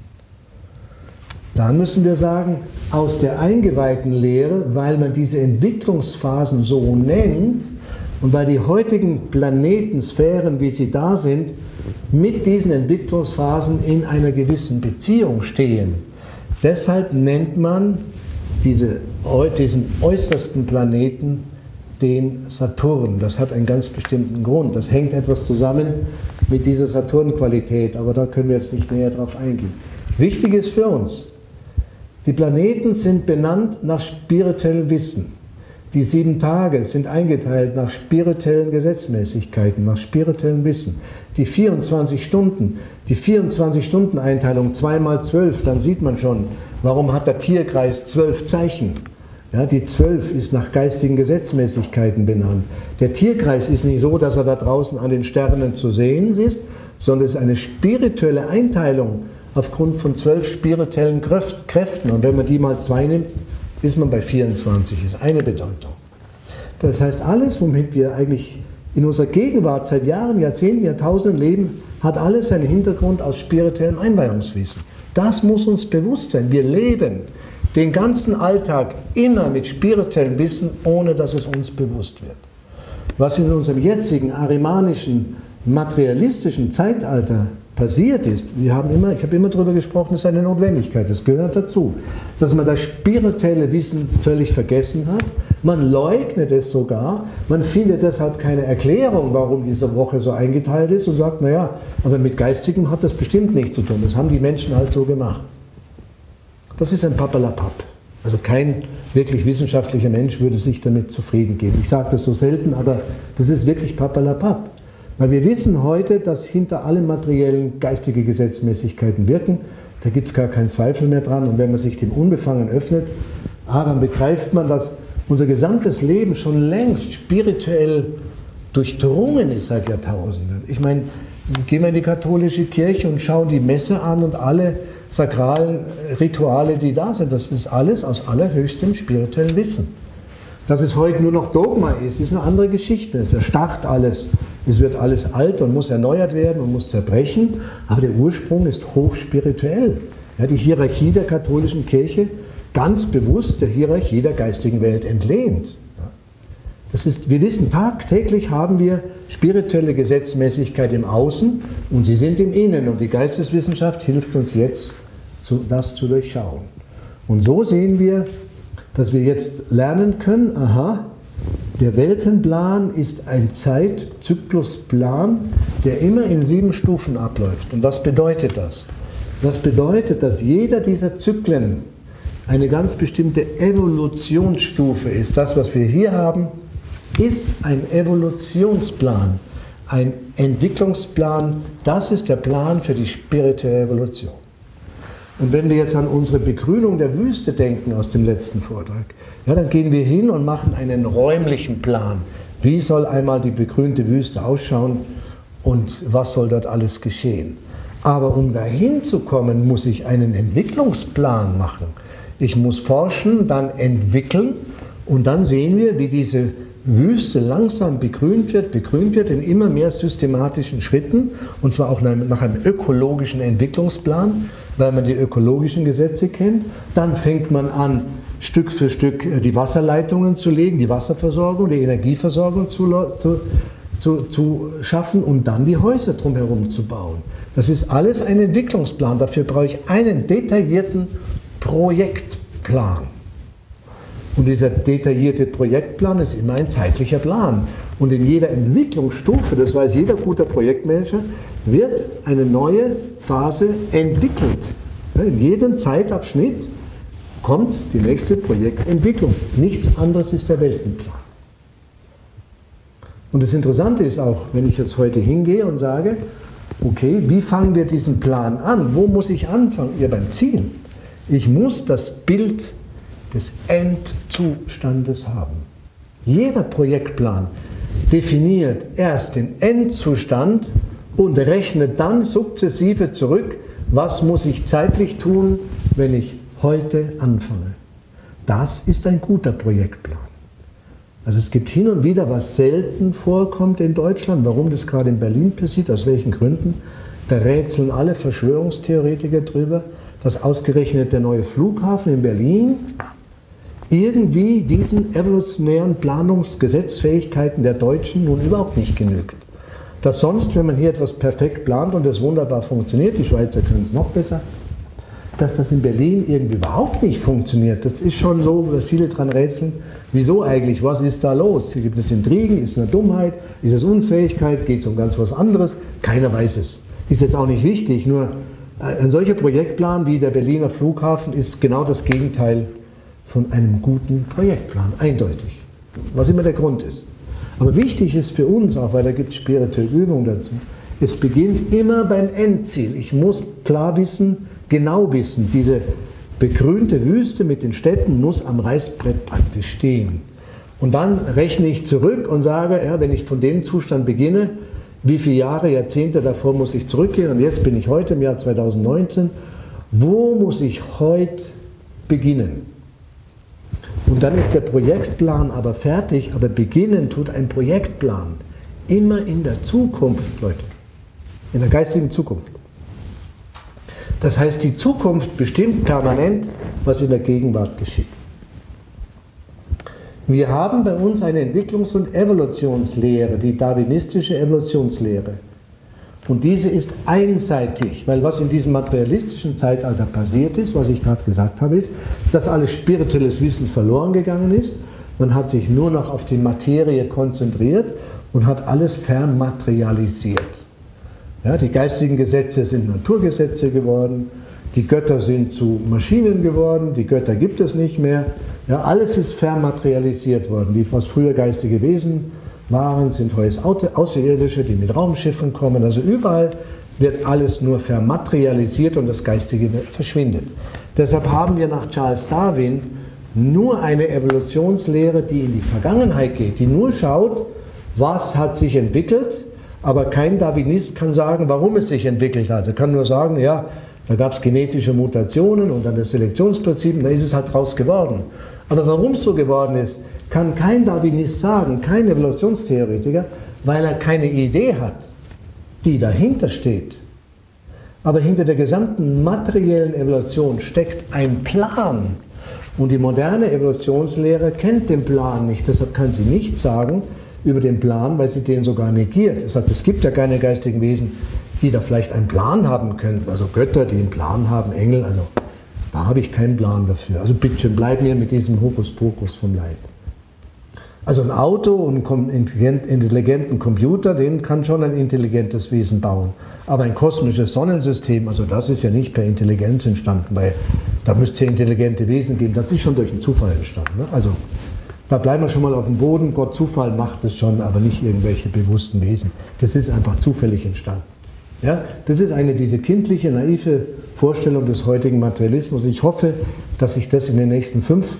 Dann müssen wir sagen, aus der eingeweihten Lehre, weil man diese Entwicklungsphasen so nennt und weil die heutigen Planetensphären, wie sie da sind, mit diesen Entwicklungsphasen in einer gewissen Beziehung stehen. Deshalb nennt man diesen äußersten Planeten den Saturn. Das hat einen ganz bestimmten Grund. Das hängt etwas zusammen mit dieser Saturn-Qualität, aber da können wir jetzt nicht näher drauf eingehen. Wichtig ist für uns, die Planeten sind benannt nach spirituellem Wissen. Die 7 Tage sind eingeteilt nach spirituellen Gesetzmäßigkeiten, nach spirituellem Wissen. Die 24 Stunden Einteilung 2 mal 12, dann sieht man schon, warum hat der Tierkreis 12 Zeichen. Ja, die 12 ist nach geistigen Gesetzmäßigkeiten benannt. Der Tierkreis ist nicht so, dass er da draußen an den Sternen zu sehen ist, sondern es ist eine spirituelle Einteilung aufgrund von 12 spirituellen Kräften. Und wenn man die mal 2 nimmt, ist man bei 24, ist eine Bedeutung. Das heißt, alles, womit wir eigentlich in unserer Gegenwart seit Jahren, Jahrzehnten, Jahrtausenden leben, hat alles seinen Hintergrund aus spirituellem Einweihungswissen. Das muss uns bewusst sein. Wir leben den ganzen Alltag immer mit spirituellem Wissen, ohne dass es uns bewusst wird. Was in unserem jetzigen arimanischen, materialistischen Zeitalter passiert ist, ich habe immer darüber gesprochen, das ist eine Notwendigkeit, das gehört dazu, dass man das spirituelle Wissen völlig vergessen hat, man leugnet es sogar, man findet deshalb keine Erklärung, warum diese Woche so eingeteilt ist und sagt, naja, aber mit Geistigem hat das bestimmt nichts zu tun, das haben die Menschen halt so gemacht. Das ist ein Papperlapapp. Also kein wirklich wissenschaftlicher Mensch würde sich damit zufrieden geben. Ich sage das so selten, aber das ist wirklich Papperlapapp. Weil wir wissen heute, dass hinter allen materiellen geistige Gesetzmäßigkeiten wirken. Da gibt es gar keinen Zweifel mehr dran. Und wenn man sich dem Unbefangen öffnet, dann begreift man, dass unser gesamtes Leben schon längst spirituell durchdrungen ist seit Jahrtausenden. Ich meine, gehen wir in die katholische Kirche und schauen die Messe an und alle sakralen Rituale, die da sind. Das ist alles aus allerhöchstem spirituellem Wissen. Dass es heute nur noch Dogma ist eine andere Geschichte. Es erstarrt alles, es wird alles alt und muss erneuert werden und muss zerbrechen, aber der Ursprung ist hochspirituell. Ja, die Hierarchie der katholischen Kirche ganz bewusst der Hierarchie der geistigen Welt entlehnt. Das ist, wir wissen, tagtäglich haben wir spirituelle Gesetzmäßigkeit im Außen und sie sind im Innen und die Geisteswissenschaft hilft uns jetzt, das zu durchschauen. Und so sehen wir, dass wir jetzt lernen können, der Weltenplan ist ein Zeitzyklusplan, der immer in 7 Stufen abläuft. Und was bedeutet das? Das bedeutet, dass jeder dieser Zyklen eine ganz bestimmte Evolutionsstufe ist. Das, was wir hier haben, ist ein Evolutionsplan, ein Entwicklungsplan, das ist der Plan für die spirituelle Evolution. Und wenn wir jetzt an unsere Begrünung der Wüste denken aus dem letzten Vortrag, ja, dann gehen wir hin und machen einen räumlichen Plan. Wie soll einmal die begrünte Wüste ausschauen und was soll dort alles geschehen? Aber um dahin zu kommen, muss ich einen Entwicklungsplan machen. Ich muss forschen, dann entwickeln und dann sehen wir, wie diese Wüste langsam begrünt wird in immer mehr systematischen Schritten, und zwar auch nach einem ökologischen Entwicklungsplan, weil man die ökologischen Gesetze kennt. Dann fängt man an, Stück für Stück die Wasserleitungen zu legen, die Wasserversorgung, die Energieversorgung zu schaffen und dann die Häuser drumherum zu bauen. Das ist alles ein Entwicklungsplan. Dafür brauche ich einen detaillierten Projektplan. Und dieser detaillierte Projektplan ist immer ein zeitlicher Plan. Und in jeder Entwicklungsstufe, das weiß jeder gute Projektmanager, wird eine neue Phase entwickelt. In jedem Zeitabschnitt kommt die nächste Projektentwicklung. Nichts anderes ist der Weltenplan. Und das Interessante ist auch, wenn ich jetzt heute hingehe und sage, okay, wie fangen wir diesen Plan an? Wo muss ich anfangen? Ja, beim Ziel. Ich muss das Bild des Endzustandes haben. Jeder Projektplan definiert erst den Endzustand und rechnet dann sukzessive zurück, was muss ich zeitlich tun, wenn ich heute anfange. Das ist ein guter Projektplan. Also es gibt hin und wieder, was selten vorkommt in Deutschland, warum das gerade in Berlin passiert, aus welchen Gründen, da rätseln alle Verschwörungstheoretiker drüber, dass ausgerechnet der neue Flughafen in Berlin irgendwie diesen evolutionären Planungsgesetzfähigkeiten der Deutschen nun überhaupt nicht genügt. Dass sonst, wenn man hier etwas perfekt plant und es wunderbar funktioniert, die Schweizer können es noch besser, dass das in Berlin irgendwie überhaupt nicht funktioniert. Das ist schon so, weil viele dran rätseln, wieso eigentlich, was ist da los? Hier gibt es Intrigen, ist es nur Dummheit, ist es Unfähigkeit, geht es um ganz was anderes? Keiner weiß es. Ist jetzt auch nicht wichtig, nur ein solcher Projektplan wie der Berliner Flughafen ist genau das Gegenteil von einem guten Projektplan, eindeutig, was immer der Grund ist. Aber wichtig ist für uns auch, weil da gibt es spirituelle Übungen dazu, es beginnt immer beim Endziel. Ich muss klar wissen, genau wissen, diese begrünte Wüste mit den Städten muss am Reißbrett praktisch stehen. Und dann rechne ich zurück und sage, ja, wenn ich von dem Zustand beginne, wie viele Jahre, Jahrzehnte davor muss ich zurückgehen und jetzt bin ich heute im Jahr 2019, wo muss ich heute beginnen? Und dann ist der Projektplan aber fertig, aber beginnen tut ein Projektplan immer in der Zukunft, Leute, in der geistigen Zukunft. Das heißt, die Zukunft bestimmt permanent, was in der Gegenwart geschieht. Wir haben bei uns eine Entwicklungs- und Evolutionslehre, die darwinistische Evolutionslehre. Und diese ist einseitig, weil was in diesem materialistischen Zeitalter passiert ist, was ich gerade gesagt habe, ist, dass alles spirituelles Wissen verloren gegangen ist. Man hat sich nur noch auf die Materie konzentriert und hat alles vermaterialisiert. Ja, die geistigen Gesetze sind Naturgesetze geworden, die Götter sind zu Maschinen geworden, die Götter gibt es nicht mehr. Ja, alles ist vermaterialisiert worden. Die, was früher geistige Wesen waren, sind heute Außerirdische, die mit Raumschiffen kommen. Also überall wird alles nur vermaterialisiert und das Geistige verschwindet. Deshalb haben wir nach Charles Darwin nur eine Evolutionslehre, die in die Vergangenheit geht, die nur schaut, was hat sich entwickelt, aber kein Darwinist kann sagen, warum es sich entwickelt hat. Er kann nur sagen, ja, da gab es genetische Mutationen und dann das Selektionsprinzip, und da ist es halt draus geworden. Aber warum es so geworden ist, kann kein Darwinist sagen, kein Evolutionstheoretiker, weil er keine Idee hat, die dahinter steht. Aber hinter der gesamten materiellen Evolution steckt ein Plan. Und die moderne Evolutionslehre kennt den Plan nicht. Deshalb kann sie nichts sagen über den Plan, weil sie den sogar negiert. Sie sagt, es gibt ja keine geistigen Wesen, die da vielleicht einen Plan haben können. Also Götter, die einen Plan haben, Engel, also da habe ich keinen Plan dafür. Also bitte bleib mir mit diesem Hokuspokus vom Leib. Also ein Auto und einen intelligenten Computer, den kann schon ein intelligentes Wesen bauen. Aber ein kosmisches Sonnensystem, also das ist ja nicht per Intelligenz entstanden, weil da müsste es ja intelligente Wesen geben. Das ist schon durch einen Zufall entstanden. Ne? Also Da bleiben wir schon mal auf dem Boden. Gott, Zufall macht es schon, aber nicht irgendwelche bewussten Wesen. Das ist einfach zufällig entstanden. Ja, das ist diese kindliche, naive Vorstellung des heutigen Materialismus. Ich hoffe, dass sich das in den nächsten 500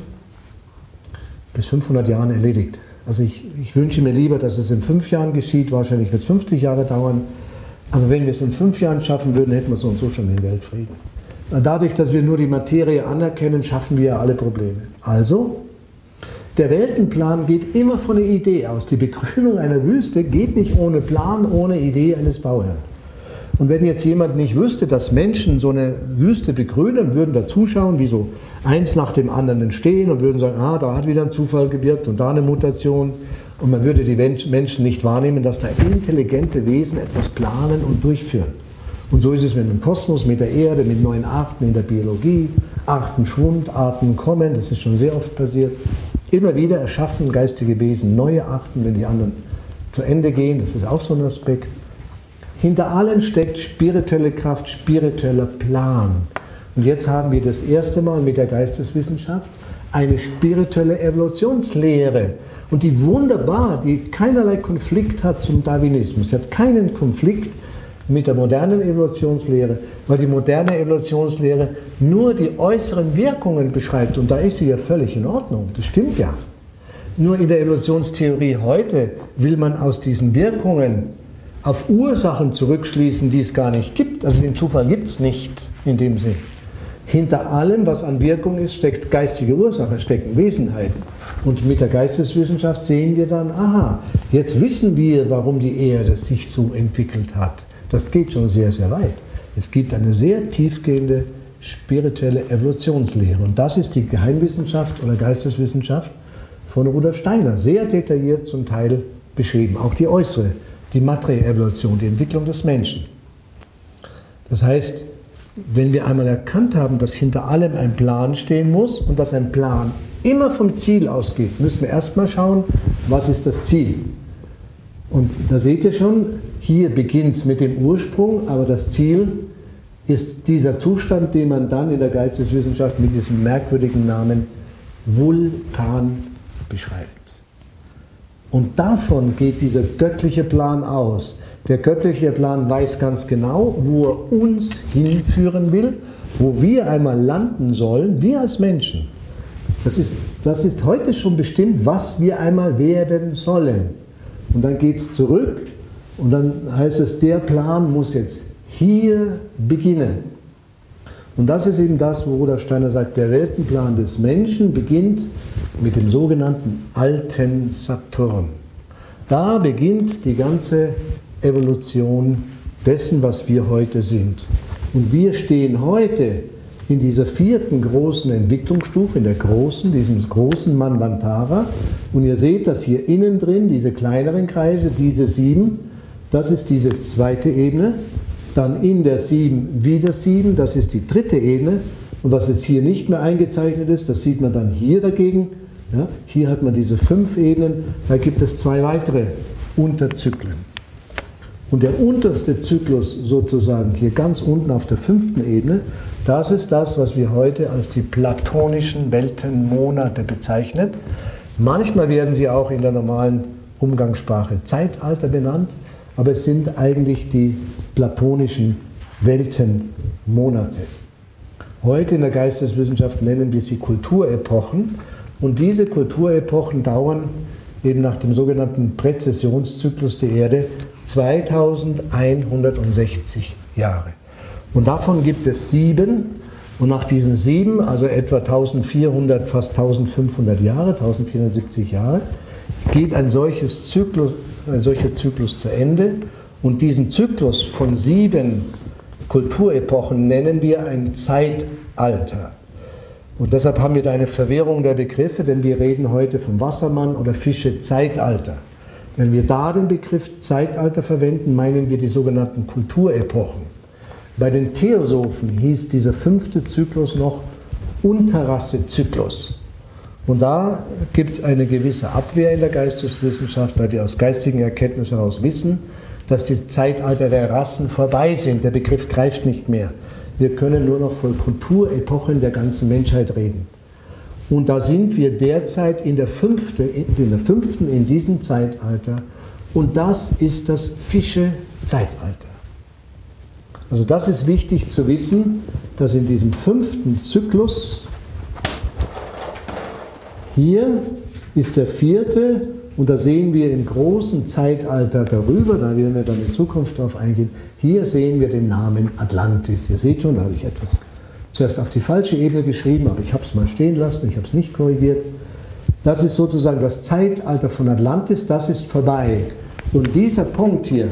bis 500 Jahren erledigt. Also ich wünsche mir lieber, dass es in 5 Jahren geschieht. Wahrscheinlich wird es 50 Jahre dauern. Aber wenn wir es in 5 Jahren schaffen würden, hätten wir so und so schon den Weltfrieden. Dadurch, dass wir nur die Materie anerkennen, schaffen wir ja alle Probleme. Also, der Weltenplan geht immer von der Idee aus. Die Begrünung einer Wüste geht nicht ohne Plan, ohne Idee eines Bauherrn. Und wenn jetzt jemand nicht wüsste, dass Menschen so eine Wüste begrünen, würden da zuschauen, wie so eins nach dem anderen entstehen und würden sagen, da hat wieder ein Zufall gewirkt und da eine Mutation. Und man würde die Menschen nicht wahrnehmen, dass da intelligente Wesen etwas planen und durchführen. Und so ist es mit dem Kosmos, mit der Erde, mit neuen Arten in der Biologie, Artenschwund, Arten kommen, das ist schon sehr oft passiert. Immer wieder erschaffen geistige Wesen neue Arten, wenn die anderen zu Ende gehen, das ist auch so ein Aspekt. Hinter allem steckt spirituelle Kraft, spiritueller Plan. Und jetzt haben wir das erste Mal mit der Geisteswissenschaft eine spirituelle Evolutionslehre. Und die wunderbar, die keinerlei Konflikt hat zum Darwinismus. Sie hat keinen Konflikt mit der modernen Evolutionslehre, weil die moderne Evolutionslehre nur die äußeren Wirkungen beschreibt. Und da ist sie ja völlig in Ordnung. Das stimmt ja. Nur in der Evolutionstheorie heute will man aus diesen Wirkungen auf Ursachen zurückschließen, die es gar nicht gibt. Also den Zufall gibt es nicht in dem Sinn. Hinter allem, was an Wirkung ist, steckt geistige Ursache, stecken Wesenheiten. Und mit der Geisteswissenschaft sehen wir dann, jetzt wissen wir, warum die Erde sich so entwickelt hat. Das geht schon sehr, sehr weit. Es gibt eine sehr tiefgehende spirituelle Evolutionslehre. Und das ist die Geheimwissenschaft oder Geisteswissenschaft von Rudolf Steiner. Sehr detailliert zum Teil beschrieben. Auch die äußere, die materielle Evolution, die Entwicklung des Menschen. Das heißt, wenn wir einmal erkannt haben, dass hinter allem ein Plan stehen muss und dass ein Plan immer vom Ziel ausgeht, müssen wir erstmal schauen, was ist das Ziel. Und da seht ihr schon, hier beginnt es mit dem Ursprung, aber das Ziel ist dieser Zustand, den man dann in der Geisteswissenschaft mit diesem merkwürdigen Namen Vulkan beschreibt. Und davon geht dieser göttliche Plan aus. Der göttliche Plan weiß ganz genau, wo er uns hinführen will, wo wir einmal landen sollen, wir als Menschen. Das ist heute schon bestimmt, was wir einmal werden sollen. Und dann geht es zurück und dann heißt es, der Plan muss jetzt hier beginnen. Und das ist eben das, wo Rudolf Steiner sagt, der Weltenplan des Menschen beginnt mit dem sogenannten alten Saturn. Da beginnt die ganze Evolution dessen, was wir heute sind. Und wir stehen heute in dieser 4. großen Entwicklungsstufe, diesem großen Manvantara. Und ihr seht, dass hier innen drin diese kleineren Kreise, diese 7, das ist diese 2. Ebene. Dann in der 7 wieder 7, das ist die 3. Ebene. Und was jetzt hier nicht mehr eingezeichnet ist, das sieht man dann hier dagegen. Ja, hier hat man diese 5 Ebenen, da gibt es 2 weitere Unterzyklen. Und der unterste Zyklus sozusagen, hier ganz unten auf der 5. Ebene, das ist das, was wir heute als die platonischen Weltenmonate bezeichnen. Manchmal werden sie auch in der normalen Umgangssprache Zeitalter benannt, aber es sind eigentlich die platonischen Weltenmonate. Heute in der Geisteswissenschaft nennen wir sie Kulturepochen und diese Kulturepochen dauern eben nach dem sogenannten Präzessionszyklus der Erde 2160 Jahre. Und davon gibt es 7 und nach diesen 7, also etwa 1400, fast 1500 Jahre, 1470 Jahre, geht ein solcher Zyklus zu Ende und diesen Zyklus von 7 Kulturepochen nennen wir ein Zeitalter. Und deshalb haben wir da eine Verwirrung der Begriffe, denn wir reden heute vom Wassermann oder Fische-Zeitalter. Wenn wir da den Begriff Zeitalter verwenden, meinen wir die sogenannten Kulturepochen. Bei den Theosophen hieß dieser 5. Zyklus noch Unterrassezyklus. Und da gibt es eine gewisse Abwehr in der Geisteswissenschaft, weil wir aus geistigen Erkenntnissen heraus wissen, dass die Zeitalter der Rassen vorbei sind. Der Begriff greift nicht mehr. Wir können nur noch von Kulturepochen der ganzen Menschheit reden. Und da sind wir derzeit in der fünften in diesem Zeitalter. Und das ist das Fische-Zeitalter. Also das ist wichtig zu wissen, dass in diesem 5. Zyklus, hier ist der 4. und da sehen wir im großen Zeitalter darüber, da werden wir dann in Zukunft darauf eingehen, hier sehen wir den Namen Atlantis. Ihr seht schon, da habe ich etwas zuerst auf die falsche Ebene geschrieben, aber ich habe es mal stehen lassen, ich habe es nicht korrigiert. Das ist sozusagen das Zeitalter von Atlantis, das ist vorbei. Und dieser Punkt hier,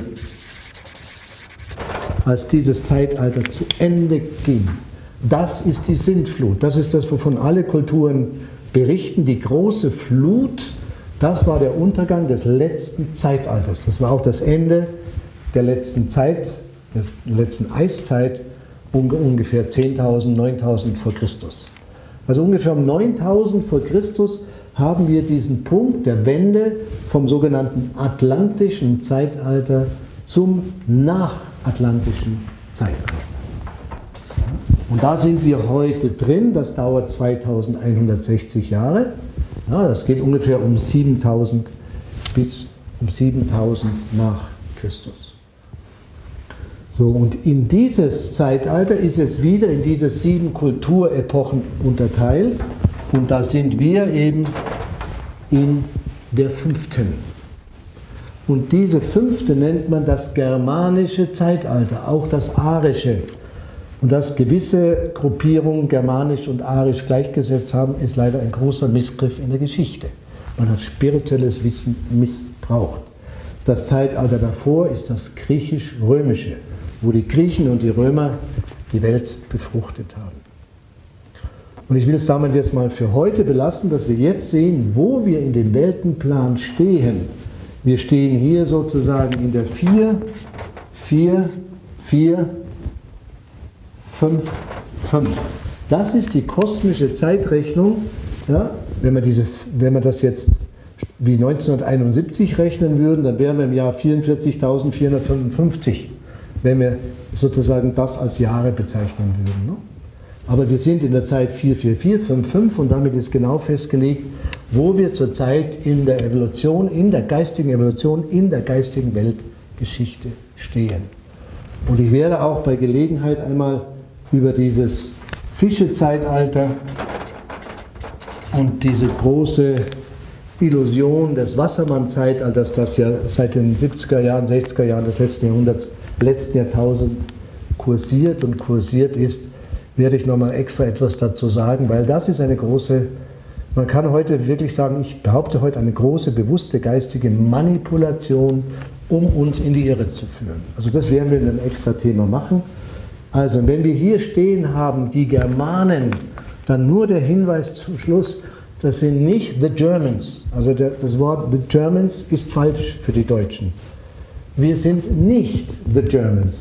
als dieses Zeitalter zu Ende ging, das ist die Sintflut. Das ist das, wovon alle Kulturen berichten. Die große Flut, das war der Untergang des letzten Zeitalters. Das war auch das Ende der letzten Zeit, der letzten Eiszeit, ungefähr 10.000, 9.000 vor Christus. Also ungefähr um 9.000 vor Christus haben wir diesen Punkt der Wende vom sogenannten atlantischen Zeitalter zum nachatlantischen Zeitalter. Und da sind wir heute drin, das dauert 2160 Jahre, ja, das geht ungefähr um 7000 bis um 7000 nach Christus. So, und in dieses Zeitalter ist jetzt wieder in diese 7 Kulturepochen unterteilt und da sind wir eben in der 5. Und diese 5. nennt man das germanische Zeitalter, auch das arische. Und dass gewisse Gruppierungen germanisch und arisch gleichgesetzt haben, ist leider ein großer Missgriff in der Geschichte. Man hat spirituelles Wissen missbraucht. Das Zeitalter davor ist das griechisch-römische, wo die Griechen und die Römer die Welt befruchtet haben. Und ich will es damit jetzt mal für heute belassen, dass wir jetzt sehen, wo wir in dem Weltenplan stehen. Wir stehen hier sozusagen in der 4, 4, 4, 5, 5. Das ist die kosmische Zeitrechnung. Ja, wenn wir das jetzt wie 1971 rechnen würden, dann wären wir im Jahr 44.455, wenn wir sozusagen das als Jahre bezeichnen würden. Ne? Aber wir sind in der Zeit 44455 und damit ist genau festgelegt, wo wir zurzeit in der Evolution, in der geistigen Evolution, in der geistigen Weltgeschichte stehen. Und ich werde auch bei Gelegenheit einmal über dieses Fische-Zeitalter und diese große Illusion des Wassermann-Zeitalters, das ja seit den 70er Jahren, 60er Jahren des letzten Jahrhunderts, letzten Jahrtausend kursiert und kursiert ist, werde ich nochmal extra etwas dazu sagen, weil das ist eine große, man kann heute wirklich sagen, ich behaupte heute eine große, bewusste geistige Manipulation, um uns in die Irre zu führen. Also das werden wir in einem extra Thema machen. Also wenn wir hier stehen haben, die Germanen, dann nur der Hinweis zum Schluss, das sind nicht the Germans. Also das Wort the Germans ist falsch für die Deutschen. Wir sind nicht the Germans.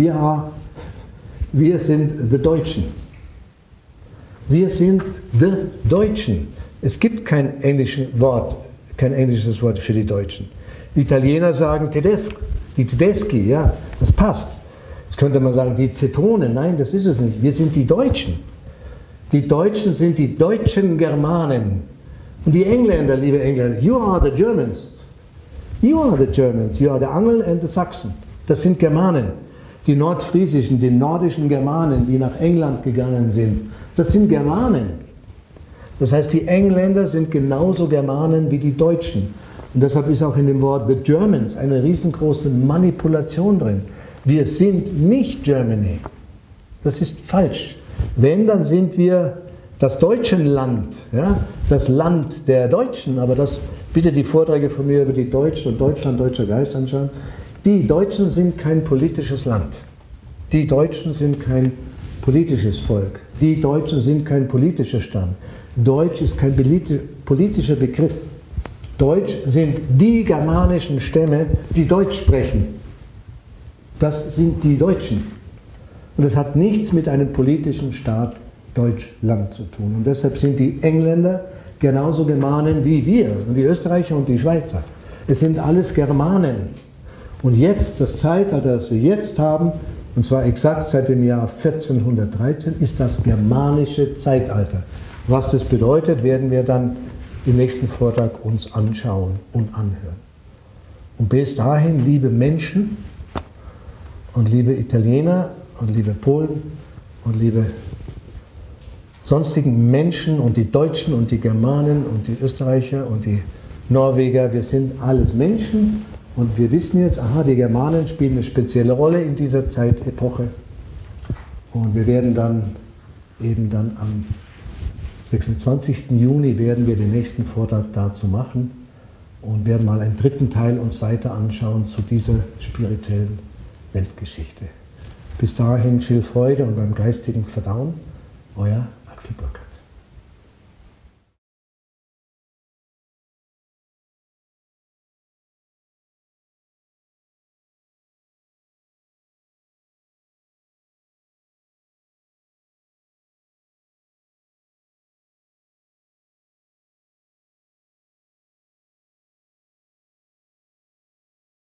Wir sind the Deutschen. Wir sind the Deutschen. Es gibt kein englisches Wort für die Deutschen. Die Italiener sagen die Tedeschi, ja, das passt. Jetzt könnte man sagen, die Tetonen, nein, das ist es nicht. Wir sind die Deutschen. Die Deutschen sind die deutschen Germanen. Und die Engländer, liebe Engländer, you are the Germans. You are the Germans, you are the Angel and the Saxon. Das sind Germanen. Die nordfriesischen, die nordischen Germanen, die nach England gegangen sind, das sind Germanen. Das heißt, die Engländer sind genauso Germanen wie die Deutschen. Und deshalb ist auch in dem Wort the Germans eine riesengroße Manipulation drin. Wir sind nicht Germany. Das ist falsch. Wenn, dann sind wir das Deutschenland, ja? Das Land der Deutschen. Aber das, bitte die Vorträge von mir über die Deutschen und Deutschland, Deutscher Geist anschauen. Die Deutschen sind kein politisches Land. Die Deutschen sind kein politisches Volk. Die Deutschen sind kein politischer Stamm. Deutsch ist kein politischer Begriff. Deutsch sind die germanischen Stämme, die Deutsch sprechen. Das sind die Deutschen. Und das hat nichts mit einem politischen Staat Deutschland zu tun. Und deshalb sind die Engländer genauso Germanen wie wir und die Österreicher und die Schweizer. Es sind alles Germanen. Und jetzt, das Zeitalter, das wir jetzt haben, und zwar exakt seit dem Jahr 1413, ist das germanische Zeitalter. Was das bedeutet, werden wir dann im nächsten Vortrag uns anschauen und anhören. Und bis dahin, liebe Menschen und liebe Italiener und liebe Polen und liebe sonstigen Menschen und die Deutschen und die Germanen und die Österreicher und die Norweger, wir sind alles Menschen und wir wissen jetzt, aha, die Germanen spielen eine spezielle Rolle in dieser Zeitepoche und wir werden dann eben dann am 26. Juni werden wir den nächsten Vortrag dazu machen und werden mal einen dritten Teil uns weiter anschauen zu dieser spirituellen Weltgeschichte. Bis dahin viel Freude und beim geistigen Verdauen, euer Axel Burkhardt.